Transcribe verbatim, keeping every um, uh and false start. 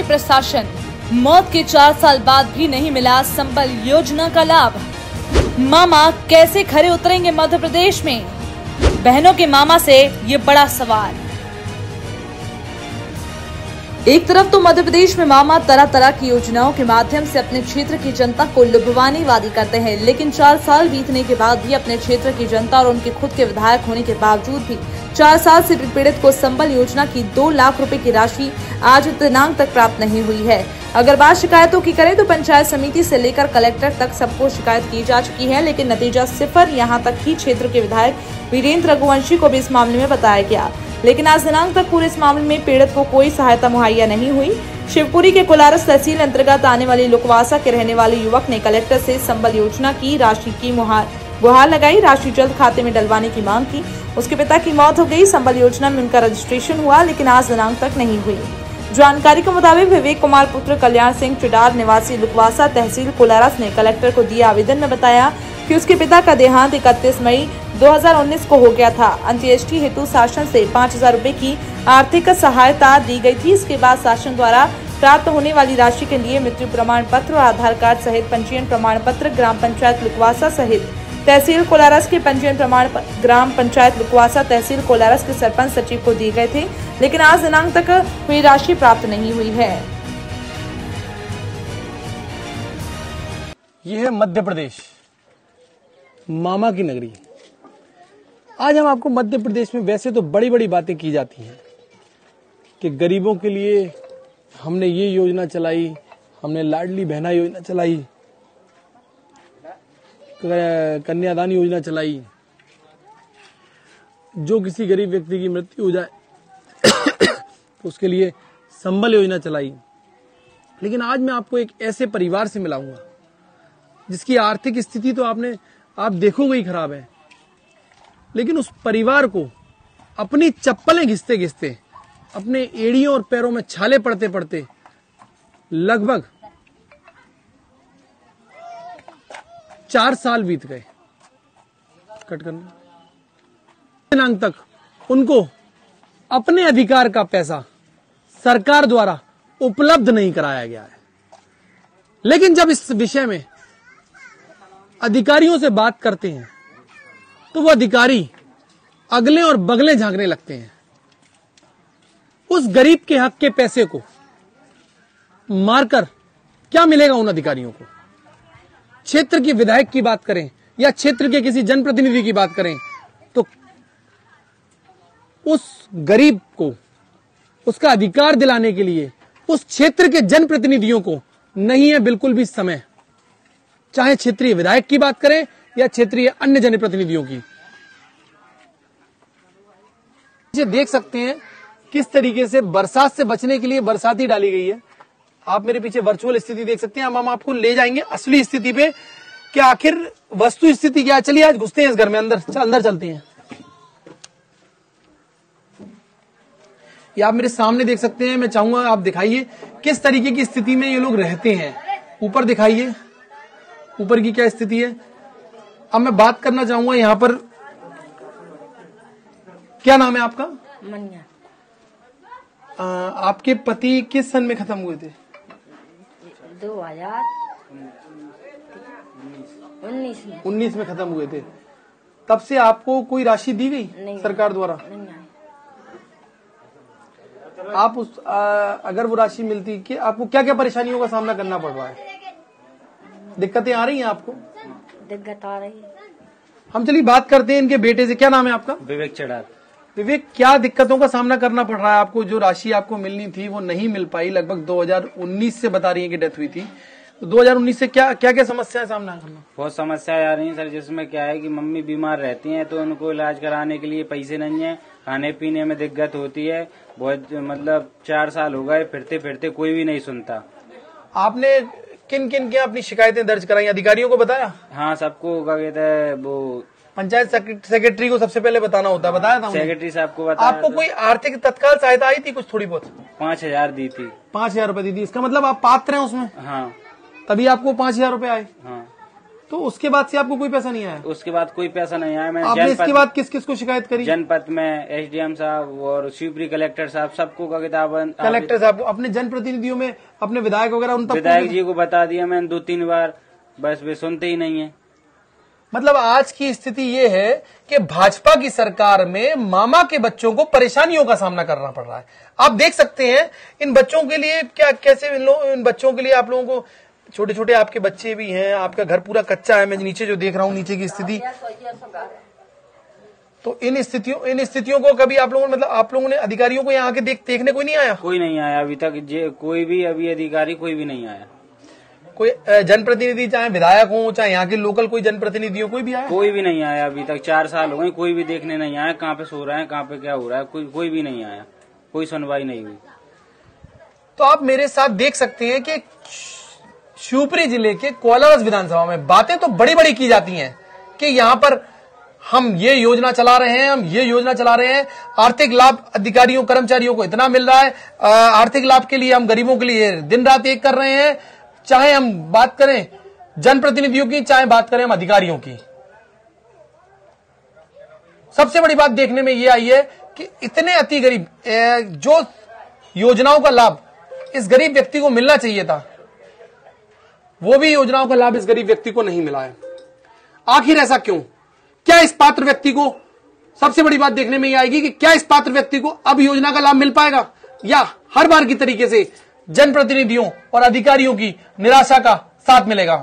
प्रशासन, मौत के चार साल बाद भी नहीं मिला संबल योजना का लाभ। मामा कैसे खरे उतरेंगे मध्य प्रदेश में? बहनों के मामा से ये बड़ा सवाल। एक तरफ तो मध्य प्रदेश में मामा तरह तरह की योजनाओं के माध्यम से अपने क्षेत्र की जनता को लुभाने वादी करते हैं, लेकिन चार साल बीतने के बाद भी अपने क्षेत्र की जनता और उनके खुद के विधायक होने के बावजूद भी चार साल से पीड़ित को संबल योजना की दो लाख रुपए की राशि आज दिनांक तक प्राप्त नहीं हुई है। अगर बात शिकायतों की करें तो पंचायत समिति से लेकर कलेक्टर तक सबको शिकायत की जा चुकी है, लेकिन नतीजा सिफर। यहाँ तक कि क्षेत्र के विधायक वीरेंद्र रघुवंशी को भी इस मामले में बताया गया, लेकिन आज दिनांक तक पूरे इस मामले में पीड़ित को कोई सहायता मुहैया नहीं हुई। शिवपुरी के कोलारस तहसील अंतर्गत आने वाली लुकवासा के रहने वाले युवक ने कलेक्टर से संबल योजना की राशि की गुहार लगाई, राशि जल्द खाते में डलवाने की मांग की। उसके पिता की मौत हो गई, संबल योजना में उनका रजिस्ट्रेशन हुआ, लेकिन आज दिनांक तक नहीं हुई। जानकारी के मुताबिक विवेक कुमार पुत्र कल्याण सिंह चिडार निवासी लुकवासा तहसील कोलारस ने कलेक्टर को दिए आवेदन में बताया कि उसके पिता का देहांत इकतीस मई दो हज़ार उन्नीस को हो गया था। अंत्येष्टि हेतु शासन से पाँच हजार रूपए की आर्थिक सहायता दी गई थी। इसके बाद शासन द्वारा प्राप्त होने वाली राशि के लिए मृत्यु प्रमाण पत्र और आधार कार्ड सहित पंजीयन प्रमाण पत्र ग्राम पंचायत लुकवासा सहित तहसील कोलारस के पंजीयन प्रमाण ग्राम पंचायत लुकवासा तहसील कोलारस के सरपंच सचिव को दिए गए थे, लेकिन आज दिनांक तक हुई राशि प्राप्त नहीं हुई है। यह है मध्य प्रदेश, मामा की नगरी। आज हम आपको मध्य प्रदेश में वैसे तो बड़ी बड़ी बातें की जाती हैं कि गरीबों के लिए हमने ये योजना चलाई, हमने लाडली बहना योजना चलाई, कन्यादान योजना चलाई, जो किसी गरीब व्यक्ति की मृत्यु हो जाए तो उसके लिए संबल योजना चलाई। लेकिन आज मैं आपको एक ऐसे परिवार से मिलाऊंगा जिसकी आर्थिक स्थिति तो आपने आप देखोगे ही खराब है, लेकिन उस परिवार को अपनी चप्पलें घिसते घिसते, अपने एड़ियों और पैरों में छाले पड़ते पड़ते लगभग चार साल बीत गए। कट करना दिनांक तक उनको अपने अधिकार का पैसा सरकार द्वारा उपलब्ध नहीं कराया गया है। लेकिन जब इस विषय में अधिकारियों से बात करते हैं तो वो अधिकारी अगले और बगले झांकने लगते हैं। उस गरीब के हक के पैसे को मारकर क्या मिलेगा उन अधिकारियों को? क्षेत्र के विधायक की बात करें या क्षेत्र के किसी जनप्रतिनिधि की बात करें तो उस गरीब को उसका अधिकार दिलाने के लिए उस क्षेत्र के जनप्रतिनिधियों को नहीं है बिल्कुल भी समय। चाहे क्षेत्रीय विधायक की बात करें या क्षेत्रीय अन्य जनप्रतिनिधियों की। ये देख सकते हैं किस तरीके से बरसात से बचने के लिए बरसाती डाली गई है। आप मेरे पीछे वर्चुअल स्थिति देख सकते हैं। हम आपको ले जाएंगे असली स्थिति पे कि आखिर वस्तु स्थिति क्या है। चलिए आज घुसते हैं इस घर में, अंदर अंदर चलते हैं। ये आप मेरे सामने देख सकते हैं। मैं चाहूंगा आप दिखाइए किस तरीके की स्थिति में ये लोग रहते हैं। ऊपर दिखाइए, ऊपर की क्या स्थिति है। अब मैं बात करना चाहूंगा यहाँ पर, क्या नाम है आपका? मनिया। आ, आपके पति किस सन में खत्म हुए थे? दो हजार उन्नीस में उन्नीस में खत्म हुए थे। तब से आपको कोई राशि दी गई नहीं, सरकार द्वारा? नहीं आई। आप उस आ, अगर वो राशि मिलती कि आपको क्या क्या परेशानियों का सामना करना पड़ रहा है? दिक्कतें आ रही हैं आपको? दिक्कत आ रही है। हम चलिए बात करते हैं इनके बेटे से। क्या नाम है आपका? विवेक चिडार। विवेक, क्या दिक्कतों का सामना करना पड़ रहा है आपको? जो राशि आपको मिलनी थी वो नहीं मिल पाई, लगभग दो हज़ार उन्नीस से बता रही है कि डेथ हुई थी। तो दो हज़ार उन्नीस से क्या क्या क्या समस्याएं सामना करना? बहुत समस्याएं आ रही हैं सर, जिसमें क्या है कि मम्मी बीमार रहती हैं तो उनको इलाज कराने के लिए पैसे नहीं है, खाने पीने में दिक्कत होती है बहुत। मतलब चार साल हो गए फिरते फिरते कोई भी नहीं सुनता। आपने किन किन क्या अपनी शिकायतें दर्ज कराई? अधिकारियों को बताया? हाँ, सबको क्या कहते हैं वो पंचायत सेक्रेटरी को सबसे पहले बताना होता है। बताया था सेक्रेटरी साहब को बताया। आपको कोई आर्थिक तत्काल सहायता आई थी कुछ थोड़ी बहुत? पाँच हजार दी थी। पाँच हजार रूपये दी थी। इसका मतलब आप पात्र हैं उसमें? हाँ। तभी आपको पाँच हजार रूपये आए? हाँ। तो उसके बाद से आपको कोई पैसा नहीं आया? उसके बाद कोई पैसा नहीं आया। मैंने आपने इसके बाद किस किस को शिकायत करी? जनपद में एसडीएम साहब और शिवपुरी कलेक्टर साहब सबको का किताब, कलेक्टर साहब को, अपने जनप्रतिनिधियों में अपने विधायक वगैरह उन तक विधायक जी को बता दिया मैंने दो तीन बार, बस वे सुनते ही नहीं है। मतलब आज की स्थिति ये है कि भाजपा की सरकार में मामा के बच्चों को परेशानियों का सामना करना पड़ रहा है। आप देख सकते हैं इन बच्चों के लिए क्या, कैसे इन, लो, इन बच्चों के लिए आप लोगों को, छोटे छोटे आपके बच्चे भी हैं, आपका घर पूरा कच्चा है, मैं नीचे जो देख रहा हूं नीचे की स्थिति, तो इन स्थितियों इन स्थितियों को कभी आप लोगों ने, मतलब आप लोगों ने अधिकारियों को यहाँ आके देख देखने कोई नहीं आया? कोई नहीं आया अभी तक, कोई भी अभी अधिकारी कोई भी नहीं आया। कोई जनप्रतिनिधि, चाहे विधायक हो चाहे यहाँ के लोकल कोई जनप्रतिनिधि हो, कोई भी आया? कोई भी नहीं आया अभी तक, चार साल हो गए, कोई भी देखने नहीं आया कहाँ पे सो रहा है, कहाँ पे क्या हो रहा है, कोई कोई भी नहीं आया, कोई सुनवाई नहीं हुई। तो आप मेरे साथ देख सकते हैं कि शिवपुरी जिले के कोलारस विधानसभा में बातें तो बड़ी बड़ी की जाती हैं कि यहाँ पर हम ये योजना चला रहे हैं, हम ये योजना चला रहे हैं, आर्थिक लाभ अधिकारियों कर्मचारियों को इतना मिल रहा है, आर्थिक लाभ के लिए हम गरीबों के लिए दिन रात एक कर रहे हैं, चाहे हम बात करें जनप्रतिनिधियों की, चाहे बात करें हम अधिकारियों की। सबसे बड़ी बात देखने में यह आई है कि इतने अति गरीब, जो योजनाओं का लाभ इस गरीब व्यक्ति को मिलना चाहिए था, वो भी योजनाओं का लाभ इस गरीब व्यक्ति को नहीं मिला है। आखिर ऐसा क्यों? क्या इस पात्र व्यक्ति को, सबसे बड़ी बात देखने में यह आएगी कि क्या इस पात्र व्यक्ति को अब योजना का लाभ मिल पाएगा, या हर बार की तरीके से जनप्रतिनिधियों और अधिकारियों की निराशा का साथ मिलेगा?